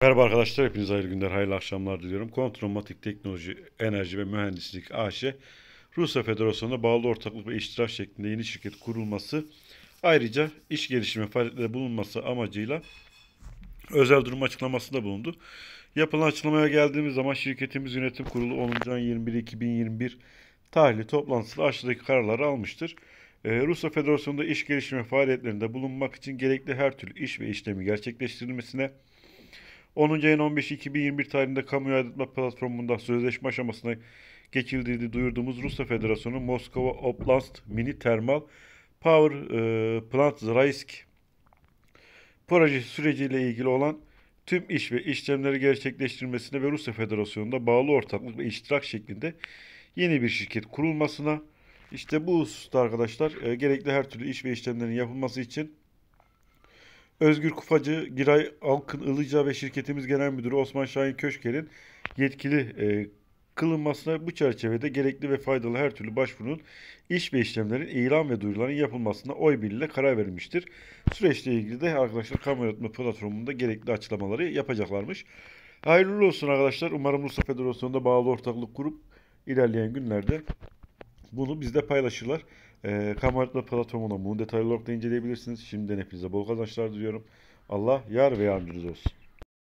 Merhaba arkadaşlar, hepinize hayırlı günler, hayırlı akşamlar diliyorum. Kontrolmatik Teknoloji, Enerji ve Mühendislik AŞ, Rusya Federasyonu'na bağlı ortaklık ve iştirak şeklinde yeni şirket kurulması, ayrıca iş gelişimi faaliyetleri bulunması amacıyla özel durum açıklamasında bulundu. Yapılan açıklamaya geldiğimiz zaman şirketimiz yönetim kurulu 10. ayın 21 2021 tarihli toplantısında aşağıdaki kararları almıştır. Rusya Federasyonu'nda iş gelişimi faaliyetlerinde bulunmak için gerekli her türlü iş ve işlemi gerçekleştirilmesine, 10. ayın 15 2021 tarihinde kamu aydınlatma platformunda sözleşme aşamasına geçildiğini duyurduğumuz Rusya Federasyonu Moskova Oblast Mini Termal Power Plant Zraisk proje süreciyle ilgili olan tüm iş ve işlemleri gerçekleştirmesine ve Rusya Federasyonu'nda bağlı ortaklık ve iştirak şeklinde yeni bir şirket kurulmasına, işte bu hususta arkadaşlar gerekli her türlü iş ve işlemlerin yapılması için Özgür Kufacı, Giray Alkın Ilıca ve şirketimiz genel müdürü Osman Şahin Köşker'in yetkili kılınmasına, bu çerçevede gerekli ve faydalı her türlü başvurunun, iş ve işlemlerin ilan ve duyuruların yapılmasına oy birliğiyle karar verilmiştir. Süreçle ilgili de arkadaşlar kamu yönetme platformunda gerekli açıklamaları yapacaklarmış. Hayırlı olsun arkadaşlar. Umarım Rusya Federasyonu'nda bağlı ortaklık kurup ilerleyen günlerde bunu bizde paylaşırlar. Kamu yönetme platformuna bunu detaylı olarak da inceleyebilirsiniz. Şimdiden hepinize bol kazançlar diliyorum. Allah yar ve yardımcınız olsun.